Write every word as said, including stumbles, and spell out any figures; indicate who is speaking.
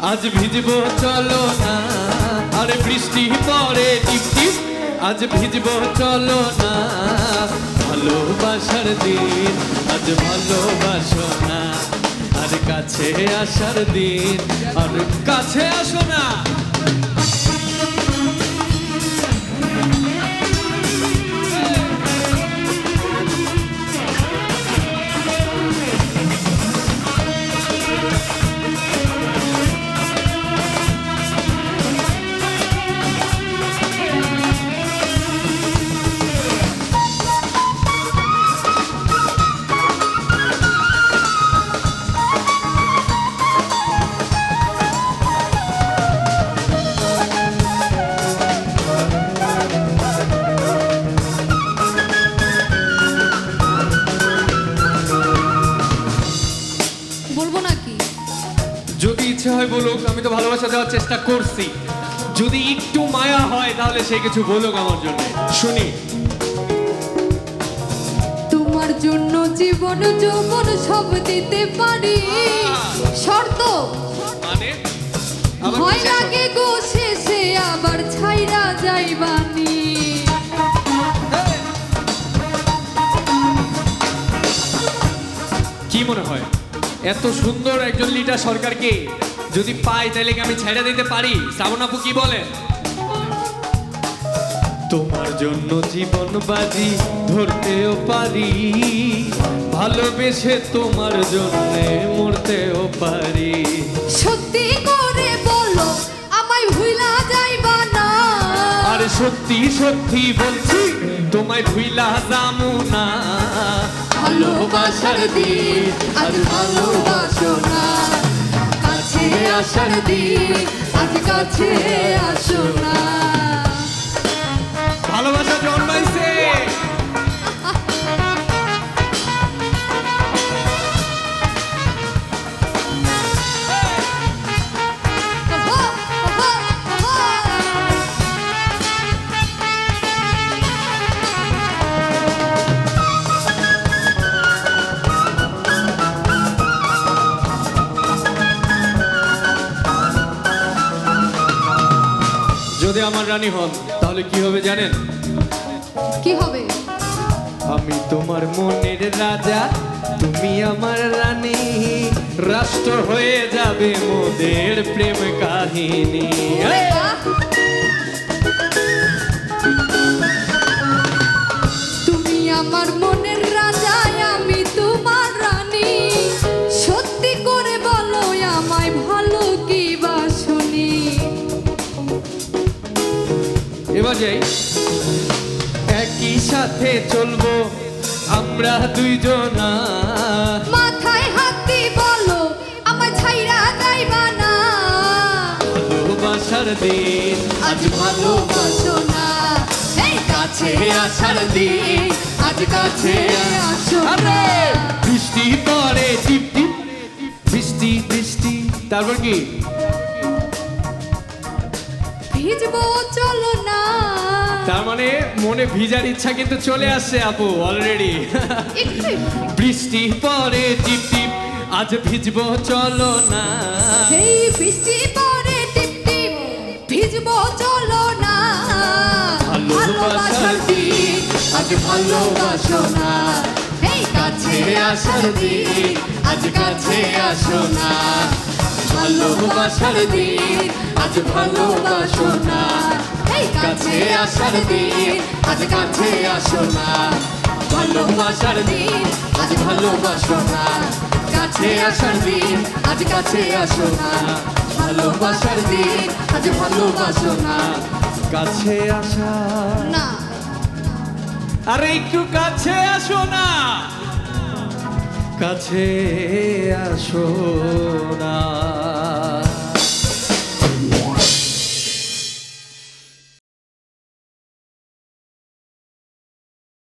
Speaker 1: আজ ভিজবো চলো না, আরে বৃষ্টি পড়ে টিপ টিপ, আজ ভিজবো চলো না, ভালোবাসার দিন আজ ভালোবাসো না, আর কাছে আসার দিন আর কাছে আসো না। যদি ইচ্ছে হয় বলুক, আমি তো ভালোবাসা দেওয়ার চেষ্টা করছি, যদি একটু মায়া হয় তাহলে সে কিছু বলুক আমার জন্য, শুনি।
Speaker 2: তোমার জন্য জীবন যৌবন সব দিতে পারি, শর্ত
Speaker 1: মানে
Speaker 2: ভয় লাগে গো শেষে আবার ছাইরা যাইবানি।
Speaker 1: কি মনে হয় এত সুন্দর একজন লিডার সরকারকে যদি পাই তাহলে কি আমি ছেড়ে দিতে পারি? শ্রাবণ আপু কি বলেন? তোমার জন্য জীবন বাজি ধরতেও পারি, ভালোবেসে তোমার জন্য মরতেও পারি।
Speaker 2: সত্যি করে বলো আমায় ভুলা যাইবা না,
Speaker 1: আরে সত্যি সত্যি বলছি তোমায় ভুলা যামু না,
Speaker 2: ভালোবাসার দিন আজ ভালোবাসো না, কাছে আসার দিন আজ কাছে আসো না।
Speaker 1: ভালোবাসা জন্মাইছে যদি আমার রানী হন তাহলে কি হবে জানেন?
Speaker 2: কি হবে?
Speaker 1: আমি তোমার মনের রাজা, তুমি আমার রানী, রাষ্ট্র হয়ে যাবে মোদের প্রেম কাহিনী।
Speaker 2: তুমি আমার মনের রাজা, আমি তোমার রানী, সত্যি করে বলো আমায় ভালো কি বাসনি।
Speaker 1: এবার যাই, একই সাথে চলবো আমরা দুইজনা,
Speaker 2: মাথায় হাত দি বলো আমায় ছাইরা যাইবা না,
Speaker 1: ভালোবাসার দিন
Speaker 2: আজ ভালোবাসো না, এই কাছে আসার দিন আজ কাছে আসো না।
Speaker 1: বৃষ্টি পড়ে টিপ টিপ, বৃষ্টি বৃষ্টি, তারপর কি?
Speaker 2: ভিজবো চলো না।
Speaker 1: তার মানে মনে ভিজার ইচ্ছা কিন্তু চলে আসছে আপু অলরেডি। বৃষ্টি পড়ে টিপ টিপ, আজ ভিজবো চলো না,
Speaker 2: এই বৃষ্টি পড়ে টিপ টিপ, ভিজবো চলো না, ভালোবাসার দিন আজ ভালোবাসো না, এই কাছে আসার দিন আজ কাছে আসো না, ভালোবাসার দিন আজ ভালোবাসো না, এই কাছে আসার দিন আজ কাছে আসো না, ভালোবাসার দিন আজ ভালোবাসো না, কাছে আসার দিন আজ কাছে আসো না, ভালোবাসার দিন আজ ভালোবাসো না,
Speaker 1: কাছে আসা
Speaker 2: না।
Speaker 1: আরে একটু কাছে আসো না, কাছে আসো না।